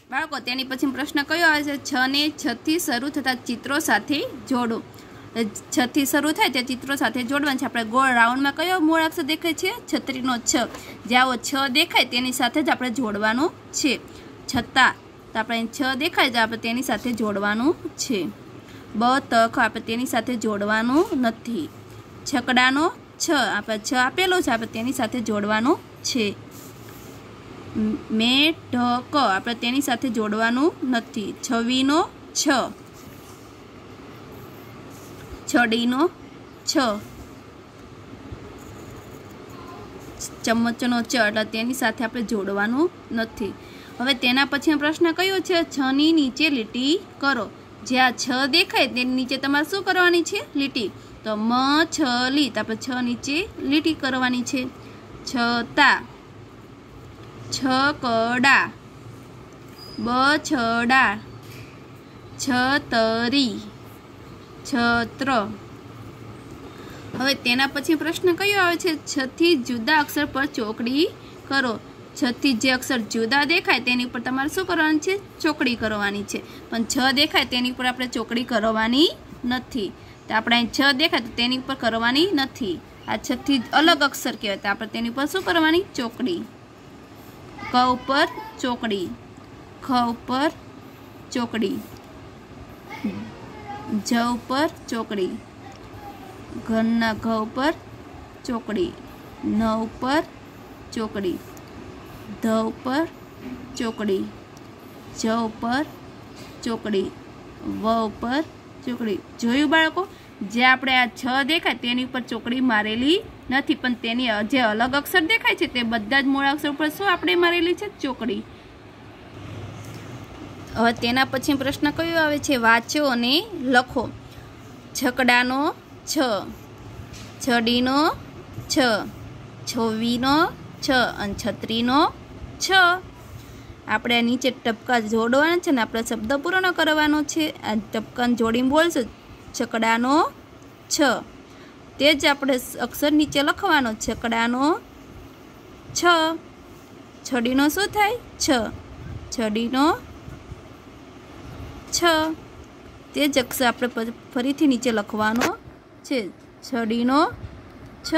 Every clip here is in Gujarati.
બાળકો તેની પછી પ્રશ્ન કયો આવે છે? 6 ને 6 થી શરૂ થતા ચિત્રો સાથે જોડો. 6 થી શરૂ થાય તે ચિત્રો સાથે જોડવાનું છે. આપણે ગોળ રાઉન્ડમાં કયો મૂળ અક્ષર દેખાય છે? છત્રીનો છ. જે આવો 6 દેખાય તેની સાથે જ આપણે જોડવાનું છે. છતાં તો આપણે 6 દેખાય તો આપણે તેની સાથે જોડવાનું છે. બ ત ખ આપણે તેની સાથે જોડવાનું નથી. છકડાનો છ આપણે 6 આપેલો છે, આપણે તેની સાથે જોડવાનું છે. મે ઢ ક આપણે તેની સાથે જોડવાનું નથી. છવીનો છ, છડીનો છ, ચમચનો ચ એટલે તેની સાથે આપણે જોડવાનું નથી. હવે તેના પછી પ્રશ્ન કયો છે? 6 ની નીચે લીટી કરો. જે આ 6 દેખાય તેની નીચે તમારે શું કરવાની છે? લીટી. તો મ છ લી તો આપણે 6 નીચે લીટી કરવાની છે. છતા, છકડા, બછડા, છતરી, છત્ર. હવે તેના પછી પ્રશ્ન કયો આવે છે? 6 થી જુદા અક્ષર પર ચોકડી કરો. 6 થી જે અક્ષર જુદા દેખાય તેની પર તમારે શું કરવાનું છે? ચોકડી કરવાની છે. પણ 6 દેખાય તેની પર આપણે ચોકડી કરવાની નથી. તો આપણે અહીં 6 દેખાય તો તેની ઉપર કરવાની નથી. આ 6 થી અલગ અક્ષર કહેવાય તો આપણે તેની ઉપર શું કરવાની? ચોકડી. ક ઉપર ચોકડી, ખ ઉપર ચોકડી, જ ઉપર ચોકડી, ઘરના ઘ ઉપર ચોકડી, ન ઉપર ચોકડી, ધ ઉપર ચોકડી, જ ઉપર ચોકડી, વ ઉપર ચોકડી. જોયું બાળકો? જે આપણે આ 6 દેખાય તેની ઉપર ચોકડી મારેલી નથી, પણ તેની જે અલગ અક્ષર દેખાય છે તે બધા જ મૂળ અક્ષર ઉપર શું આપણે મારેલી છે? ચોકડી. હવે તેના પછી પ્રશ્ન કયો આવે છે? વાંચો અને લખો. છકડાનો છ, છડીનો છ, છવીનો છ અને છત્રીનો છ. આપણે નીચે ટપકા જોડવાના છે ને આપણે શબ્દ પૂર્ણ કરવાનો છે. આ ટપકાને જોડીને બોલશું. છકડાનો છ તે જ આપણે અક્ષર નીચે લખવાનો. છકડાનો છ. છડીનો શું થાય? છ. છડીનો છ તે જ અક્ષર આપણે ફરીથી નીચે લખવાનો છે. છડીનો છ.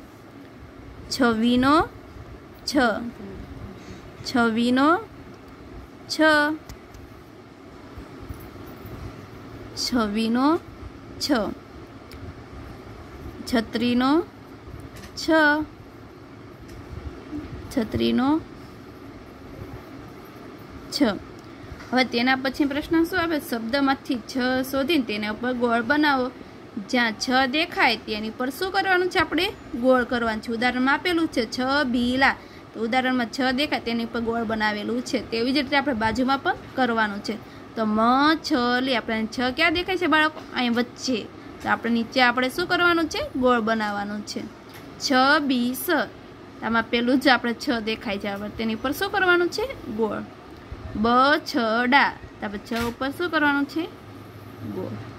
છવીનો છ, છવીનો છ, છવીનો છ, છત્રીનો છ, છત્રીનો છ. હવે તેના પછી પ્રશ્ન શું આવે? શબ્દમાંથી 6 શોધીને તેના ઉપર ગોળ બનાવો. જ્યાં 6 દેખાય તેની પર શું કરવાનું છે? આપણે ગોળ કરવાનું છે. ઉદાહરણમાં આપેલું છે 6 બીલા. તો ઉદાહરણમાં 6 દેખાય તેની પર ગોળ બનાવેલું છે. તેવી જ રીતે આપણે બાજુમાં પણ કરવાનું છે. તો મ છ લી આપણે 6 ક્યાં દેખાય છે બાળકો? અહીં વચ્ચે. તો આપણે નીચે આપણે શું કરવાનું છે? ગોળ બનાવવાનું છે. 6 બી સ આમાં પેલું જ આપણે 6 દેખાય છે. આપણે તેની પર શું કરવાનું છે? ગોળ. બ છ ડા તો આપણે 6 ઉપર શું કરવાનું છે? ગોળ.